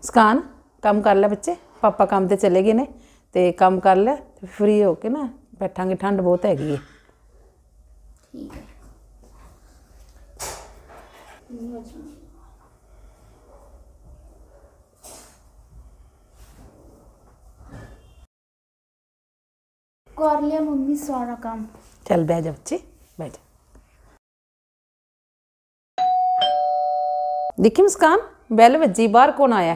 मुस्कान काम कर ले बच्चे, पापा काम ते चले गए ने ते काम कर ले, फ्री होके ना बैठांगे, ठंड बहुत हैगी है। ठीक है। कर लिया मम्मी सारा काम। चल बैठ जा बच्चे, बैठ जा। देखी मुस्कान, बैल बजी, बाहर कौन आया?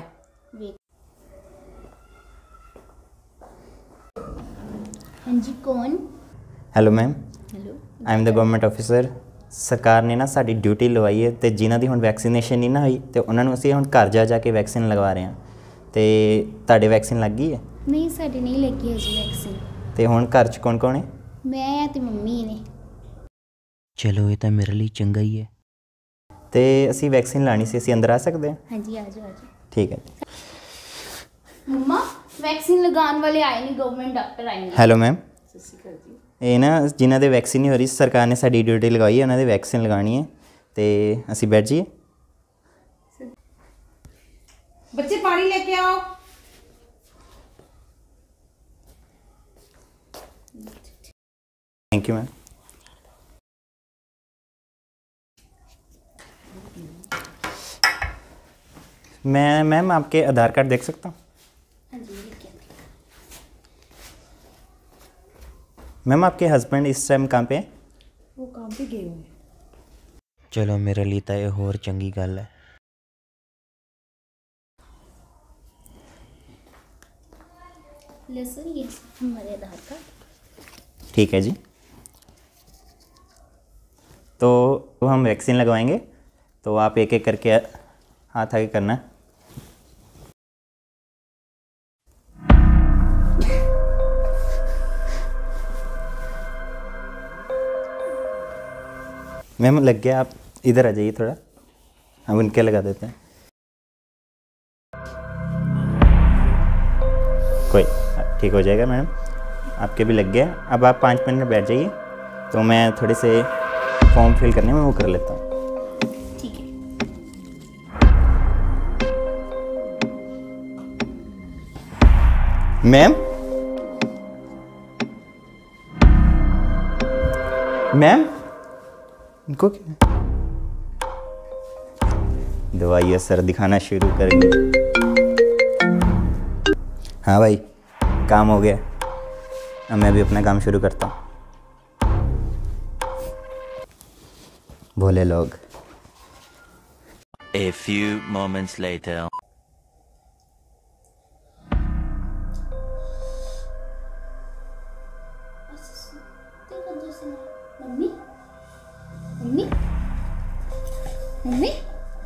हाँ जी, कौन? Hello ma'am, hello. I am the government officer. सरकार ने ना साडी ड्यूटी लवाई है तो जिन्हों की हुण वैक्सीनेशन नहीं ना हुई तो उन्होंने असीं हुण घर जा जाके वैक्सीन लगवा रहे हैं। तो तुहाडे वैक्सीन लग गई है? नहीं, साडी नहीं लगी हजे वैक्सीन। तो हुण घर च कौन कौन है? मैं ते मम्मी ने। चलो ये तो मेरे लिए चंगा ही है। तो असीं वैक्सीन लानी सी, असीं अंदर आ सकते हैं? हाँ जी, आ जाओ आ जाओ। ठीक है। मम्मा वैक्सीन लगाने वाले आए नहीं, गवर्नमेंट डॉक्टर आए नहीं। हेलो मैम, ये ना जिन्हों के वैक्सीन नहीं हो रही, सरकार ने साडी ड्यूटी लगवाई है, उन्होंने वैक्सीन लगानी है। तो असीं बैठ जाइए। बच्चे पानी लेके आओ। Thank you ma'am. मैं मैम आपके आधार कार्ड देख सकता हूँ? हाँ जी, लेके आते। मैम आपके हस्बैंड इस टाइम कहाँ पे हैं? वो काम पे गए हुए हैं। चलो मेरे लिए तो ये होर चंगी गल है। ले सर, ये हमारे आधार कार्ड। ठीक है जी। तो हम वैक्सीन लगवाएंगे, तो आप एक एक करके हाथ आगे करना है। मैम लग गया, आप इधर आ जाइए थोड़ा, हम उनके लगा देते हैं। कोई ठीक हो जाएगा मैडम, आपके भी लग गया। अब आप 5 मिनट में बैठ जाइए, तो मैं थोड़े से फॉर्म फिल करने में वो कर लेता हूँ। ठीक है। मैम, मैम इनको क्या दवाई असर दिखाना शुरू कर दी। हाँ भाई, काम हो गया, अब मैं भी अपना काम शुरू करता हूँ। भोले लोग। A few moments later. Mummy mummy mummy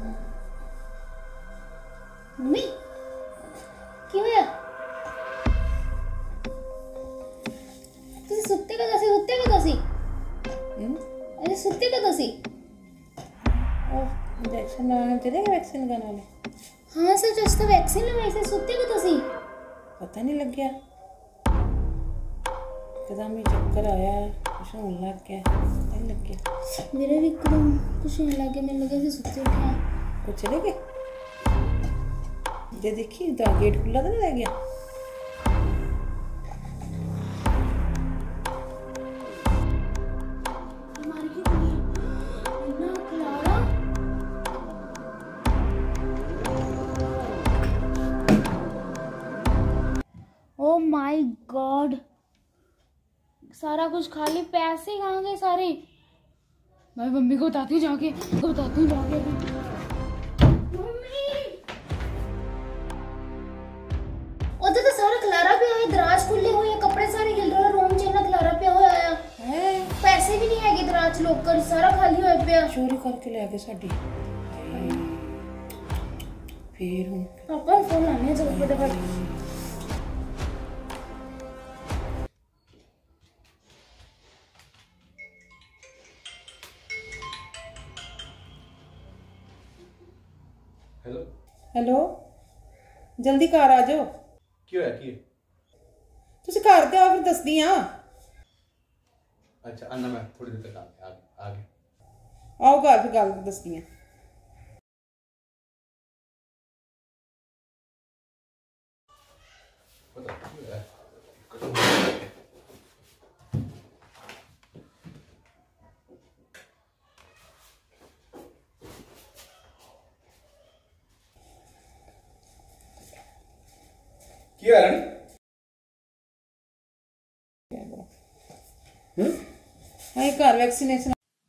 mummy की होया? तुसी सुत्ते कदों सी? सुत्ते कदों सी? अरे सुत्ते कदों सी? इंजेक्शन लगाने चले गए, वैक्सीन लगाने वाले। हाँ सर, जस्ट तो वैक्सीन लगवाई से, सुत्ते कदों सी? पता नहीं लग गया, एकदम ही चक्कर आया, कुछ होने लग गया, पता नहीं लग गया। मेरे भी एकदम कुछ नहीं लगे, मैंने लगा से सुत्ते उठे हैं। वो चले गए। ये देखिए तो गेट खुला तो नहीं रह गया। ओ माय गॉड, सारा कुछ खाली, पैसे कहाँ गए सारे? मैं मम्मी को बताती हूँ जाके, मम्मी उधर तो सारा खलारा पे आया, दराज खुले हुए हैं, कपड़े सारे हिल रहे, रूम च इन्ना खलारा पे होया है, पैसे भी नहीं है दराज, लोकर सारा खाली होया पे। चोरी करके ले गए साडी। फिर हम पापा फोन लाने चलो फटाफट। हेलो हेलो, जल्दी घर आ जाओ। की होया की? तुसी घर ते आओ, फिर दसदी हां। अच्छा अन्ना, मैं थोड़ी देर तक आ गया। आओ घर, फिर गल दसदी हां। ਕੀ ਹੋਇਆ ਰਾਣੀ ਹਾਏ ਘਰ ਵੈਕਸੀਨੇਸ਼ਨ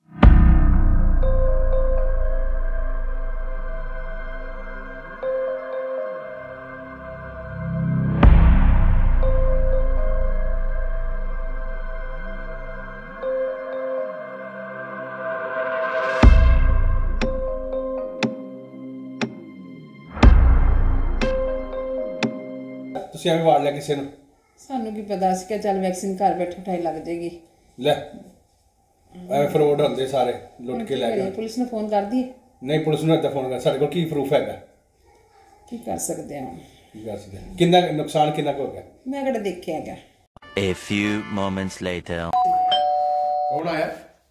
ਤੁਸੀਂ ਐਵੇਂ ਵਾੜ ਲਿਆ ਕਿਸੇ ਨੂੰ ਸਾਨੂੰ ਕੀ ਪਤਾ ਸੀ ਕਿ ਚੱਲ ਵੈਕਸੀਨ ਘਰ ਬੈਠੇ ਠਾਈ ਲੱਗ ਜਾਏਗੀ ਲੈ ਐਵੇਂ ਫਰੋਡ ਹੁੰਦੇ ਸਾਰੇ ਲੁੱਟ ਕੇ ਲੈ ਗਏ ਪੁਲਿਸ ਨੂੰ ਫੋਨ ਕਰ ਦਈਏ ਨਹੀਂ ਪੁਲਿਸ ਨੂੰ ਇੱਦਾਂ ਫੋਨ ਕਰ ਸਾਡੇ ਕੋਲ ਕੀ ਪ੍ਰੂਫ ਹੈਗਾ ਕੀ ਕਰ ਸਕਦੇ ਹਾਂ ਕੀ ਕਰ ਸਕਦੇ ਕਿੰਨਾ ਨੁਕਸਾਨ ਕਿੰਨਾ ਕੁ ਹੋ ਗਿਆ ਮੈਂ ਕਿਹੜਾ ਦੇਖਿਆ ਹੈਗਾ A few moments later. ਕੌਣ ਆਇਆ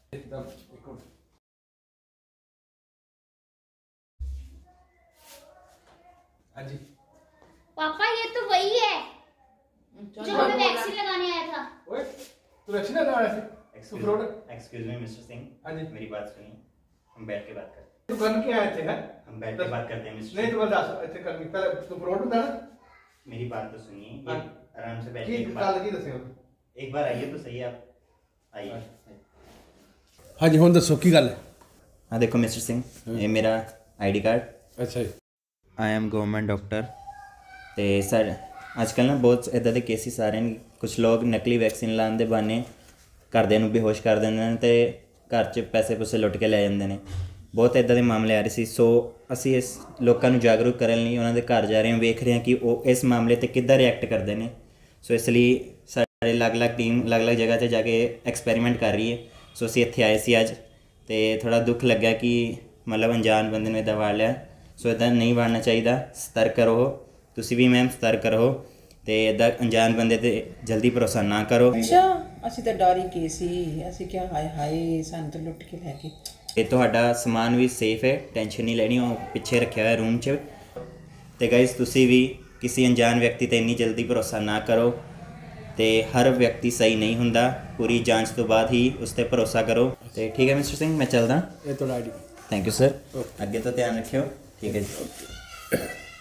हाँ जी पापा ये तो वही है जो हमें वैक्सीन लगाने आया था। ओए तू वैक्सीन लगा आया थे तू fraud excuse me Mr Singh हाँ जी मेरी बात सुनिए हम बैठ के बात करते तू बन के आए थे हैं हैं हम बैठ के बात करते हैं मिस्टर नहीं तू बता ऐसे कर पहले तू फ्रॉड था ना मेरी बात तो सुनिए हाँ। आराम से बैठ की के काल की दसे एक बार आइए तो सही आप आइए हाँ जी हुन दसो की गल है हाँ देखो मिस्टर सिंह ये मेरा आईडी कार्ड अच्छा जी आई एम गवर्नमेंट डॉक्टर ਤੇ ਸਰ ਅੱਜ ਕੱਲ੍ਹ ਨਾ ਬਹੁਤ ਇੱਦਾਂ ਦੇ ਕੇਸਿਸ ਆ ਰਹੇ ਨੇ ਕੁਝ ਲੋਕ ਨਕਲੀ ਵੈਕਸੀਨ ਲਾਉਣ ਦੇ ਬਹਾਨੇ ਘਰਦਿਆਂ ਨੂੰ ਬੇਹੋਸ਼ ਕਰ ਦਿੰਦੇ ਨੇ ਤੇ ਘਰ 'ਚ ਪੈਸੇ ਪੂਸੇ ਲੁੱਟ ਕੇ ਲੈ ਜਾਂਦੇ ਨੇ ਬਹੁਤ ਇੱਦਾਂ ਦੇ ਮਾਮਲੇ ਆ ਰਹੇ ਸੀ ਸੋ ਅਸੀਂ ਇਸ ਲੋਕਾਂ ਨੂੰ ਜਾਗਰੂਕ ਕਰਨ ਲਈ ਉਹਨਾਂ ਦੇ ਘਰ ਜਾ ਰਹੇ ਹਾਂ ਵੇਖ ਰਹੇ ਹਾਂ ਕਿ ਉਹ ਇਸ ਮਾਮਲੇ 'ਤੇ ਕਿੱਦਾਂ ਰਿਐਕਟ ਕਰਦੇ ਨੇ ਸੋ ਇਸ ਲਈ ਸਾਡੇ ਅਲੱਗ-ਅਲੱਗ ਟੀਮ ਅਲੱਗ-ਅਲੱਗ ਜਗ੍ਹਾ 'ਤੇ ਜਾ ਕੇ ਐਕਸਪੈਰੀਮੈਂਟ ਕਰ ਰਹੀ ਹੈ ਸੋ ਅਸੀਂ ਇੱਥੇ ਆਏ ਸੀ ਅੱਜ ਤੇ ਥੋੜ੍ਹਾ ਦੁੱਖ ਲੱਗਿਆ ਕਿ ਮਤਲਬ ਅਣਜਾਣ ਬੰਦੇ ਨੂੰ ਇੱਦਾਂ ਵਾੜ ਲਿਆ ਸੋ ਇੱਦਾਂ ਨਹੀਂ ਵਾੜਨਾ ਚਾਹੀਦਾ ਸਤਰਕ ਰਹੋ ਤੁਸੀਂ ਵੀ ਮੈਮ ਸਤਰਕ ਰਹੋ ਤੇ ਇੱਦਾਂ ਅਣਜਾਣ ਬੰਦੇ 'ਤੇ ਜਲਦੀ ਭਰੋਸਾ ਨਾ ਕਰੋ ਅੱਛਾ ਅਸੀਂ ਤਾਂ ਡਰ ਹੀ ਗਏ ਸੀ ਅਸੀਂ ਕਿਹਾ ਹਾਏ ਹਾਏ ਸਾਨੂੰ ਤਾਂ ਲੁੱਟ ਕੇ ਲੈ ਗਏ ਤੇ ਤੁਹਾਡਾ ਸਮਾਨ ਵੀ ਸੇਫ ਹੈ ਟੈਨਸ਼ਨ ਨਹੀਂ ਲੈਣੀ ਉਹ ਪਿੱਛੇ ਰੱਖਿਆ ਹੋਇਆ ਰੂਮ 'ਚ ਤੇ ਗਾਇਸ ਤੁਸੀਂ ਵੀ ਕਿਸੇ ਅਣਜਾਣ ਵਿਅਕਤੀ 'ਤੇ ਇੰਨੀ ਜਲਦੀ ਭਰੋਸਾ ਨਾ ਕਰੋ ਤੇ ਹਰ ਵਿਅਕਤੀ ਸਹੀ ਨਹੀਂ ਹੁੰਦਾ ਪੂਰੀ ਜਾਂਚ ਤੋਂ ਬਾਅਦ ਹੀ ਉਸ 'ਤੇ ਭਰੋਸਾ ਕਰੋ ਤੇ ਠੀਕ ਹੈ ਮਿਸਟਰ ਸਿੰਘ ਮੈਂ ਚੱਲਦਾ ਇਹ ਤੁਹਾਡਾ ਆਈਡੀ ਥੈਂਕ ਯੂ ਸਰ ਅੱਗੇ ਤੋਂ ਧਿਆਨ ਰੱਖਿਓ ਠੀਕ ਹੈ ਜੀ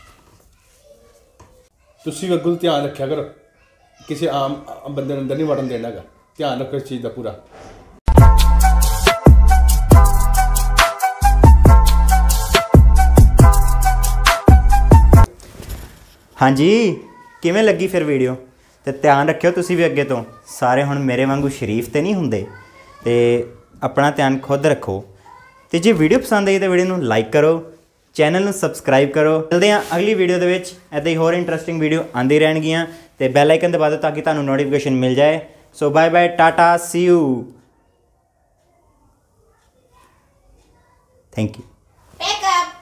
ਤੁਸੀਂ ਵੀ ਅੱਗੋਂ ਧਿਆਨ ਰੱਖਿਆ ਕਰੋ ਕਿਸੇ ਆਮ ਬੰਦੇ ਨੂੰ ਅੰਦਰ ਨਹੀਂ ਵੜਨ ਦੇਣਾ ਹੈਗਾ ਧਿਆਨ ਰੱਖੋ ਇਸ ਚੀਜ਼ ਦਾ ਪੂਰਾ ਹਾਂਜੀ ਕਿਵੇਂ ਲੱਗੀ ਫਿਰ ਵੀਡੀਓ ਤੇ ਧਿਆਨ ਰੱਖਿਓ ਤੁਸੀਂ ਵੀ ਅੱਗੇ ਤੋਂ ਸਾਰੇ ਹੁਣ ਮੇਰੇ ਵਾਂਗੂ ਸ਼ਰੀਫ ਤੇ ਨਹੀਂ ਹੁੰਦੇ ਤੇ ਆਪਣਾ ਧਿਆਨ ਖੁਦ ਰੱਖੋ ਤੇ ਜੇ ਵੀਡੀਓ ਪਸੰਦ ਆਈ ਤਾਂ ਵੀਡੀਓ ਨੂੰ ਲਾਈਕ ਕਰੋ ਚੈਨਲ ਨੂੰ ਸਬਸਕ੍ਰਾਈਬ ਕਰੋ ਮਿਲਦੇ ਹਾਂ ਅਗਲੀ ਵੀਡੀਓ ਦੇ ਵਿੱਚ ਇੱਦਾਂ ਹੀ ਹੋਰ ਇੰਟਰਸਟਿੰਗ ਵੀਡੀਓ ਆਉਂਦੀ ਰਹਿਣਗੀਆਂ ਤੇ ਬੈਲ ਆਈਕਨ ਦਬਾ ਦਿਓ ਤਾਂ ਕਿ ਤੁਹਾਨੂੰ ਨੋਟੀਫਿਕੇਸ਼ਨ ਮਿਲ ਜਾਏ so bye bye tata see you thank you Pack up.